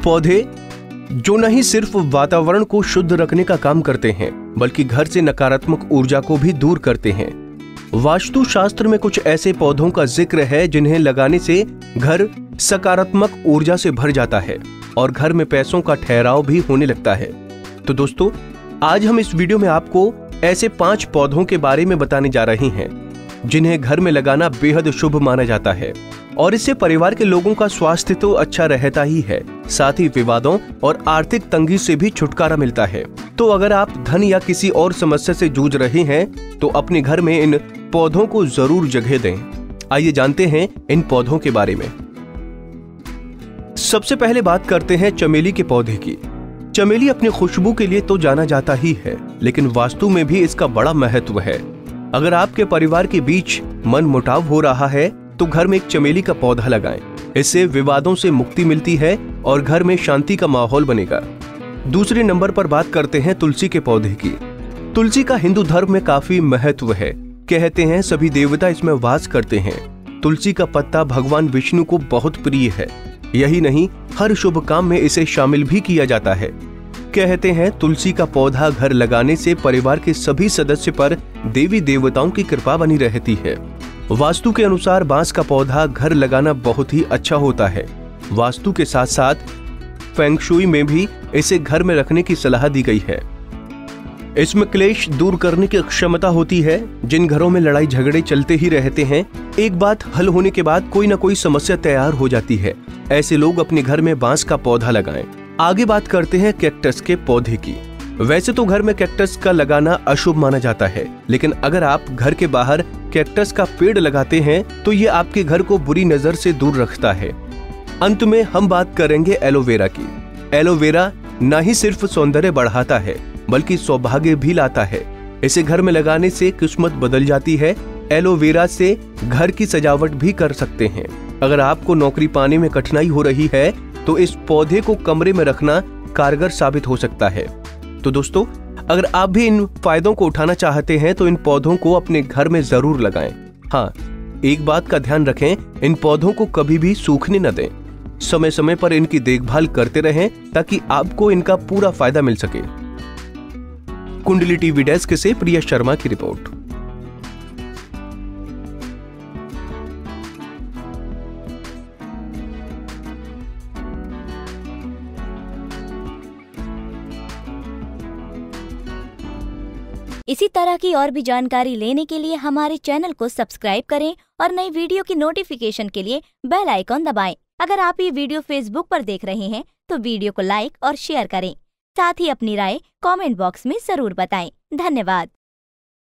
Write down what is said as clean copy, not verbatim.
पौधे जो न ही सिर्फ वातावरण को शुद्ध रखने का काम करते हैं, बल्कि घर से नकारात्मक ऊर्जा को भी दूर करते हैं। वास्तु शास्त्र में कुछ ऐसे पौधों का जिक्र है जिन्हें लगाने से घर सकारात्मक ऊर्जा से भर जाता है और घर में पैसों का ठहराव भी होने लगता है। तो दोस्तों, आज हम इस वीडियो में आपको ऐसे 5 पौधों के बारे में बताने जा रहे हैं जिन्हें घर में लगाना बेहद शुभ माना जाता है और इससे परिवार के लोगों का स्वास्थ्य तो अच्छा रहता ही है, साथ ही विवादों और आर्थिक तंगी से भी छुटकारा मिलता है। तो अगर आप धन या किसी और समस्या से जूझ रहे हैं तो अपने घर में इन पौधों को जरूर जगह दें। आइए जानते हैं इन पौधों के बारे में। सबसे पहले बात करते हैं चमेली के पौधे की। चमेली अपनी खुशबू के लिए तो जाना जाता ही है, लेकिन वास्तु में भी इसका बड़ा महत्व है। अगर आपके परिवार के बीच मन मुटाव हो रहा है तो घर में एक चमेली का पौधा लगाएं। इससे विवादों से मुक्ति मिलती है और घर में शांति का माहौल बनेगा। दूसरे नंबर पर बात करते हैं तुलसी के पौधे की। तुलसी का हिंदू धर्म में काफी महत्व है। कहते हैं सभी देवता इसमें वास करते हैं। तुलसी का पत्ता भगवान विष्णु को बहुत प्रिय है। यही नहीं, हर शुभ काम में इसे शामिल भी किया जाता है। कहते हैं तुलसी का पौधा घर लगाने से परिवार के सभी सदस्य पर देवी देवताओं की कृपा बनी रहती है। वास्तु के अनुसार बांस का पौधा घर लगाना बहुत ही अच्छा होता है। वास्तु के साथ साथ फेंग शुई में भी इसे घर में रखने की सलाह दी गई है। इसमें क्लेश दूर करने की क्षमता होती है। जिन घरों में लड़ाई झगड़े चलते ही रहते हैं, एक बात हल होने के बाद कोई ना कोई समस्या तैयार हो जाती है। ऐसे लोग अपने घर में बांस का पौधा लगाएं। आगे बात करते हैं कैक्टस के पौधे की। वैसे तो घर में कैक्टस का लगाना अशुभ माना जाता है, लेकिन अगर आप घर के बाहर कैक्टस का पेड़ लगाते हैं तो ये आपके घर को बुरी नजर से दूर रखता है। अंत में हम बात करेंगे एलोवेरा की। एलोवेरा न ही सिर्फ सौंदर्य बढ़ाता है, बल्कि सौभाग्य भी लाता है। इसे घर में लगाने से किस्मत बदल जाती है। एलोवेरा से घर की सजावट भी कर सकते हैं। अगर आपको नौकरी पाने में कठिनाई हो रही है तो इस पौधे को कमरे में रखना कारगर साबित हो सकता है। तो दोस्तों, अगर आप भी इन फायदों को उठाना चाहते हैं तो इन पौधों को अपने घर में जरूर लगाएं। हाँ, एक बात का ध्यान रखें, इन पौधों को कभी भी सूखने न दें। समय समय पर इनकी देखभाल करते रहें ताकि आपको इनका पूरा फायदा मिल सके। कुंडली टीवी डेस्क से प्रिया शर्मा की रिपोर्ट। इसी तरह की और भी जानकारी लेने के लिए हमारे चैनल को सब्सक्राइब करें और नई वीडियो की नोटिफिकेशन के लिए बेल आइकॉन दबाएं। अगर आप ये वीडियो फेसबुक पर देख रहे हैं तो वीडियो को लाइक और शेयर करें। साथ ही अपनी राय कमेंट बॉक्स में जरूर बताएं। धन्यवाद।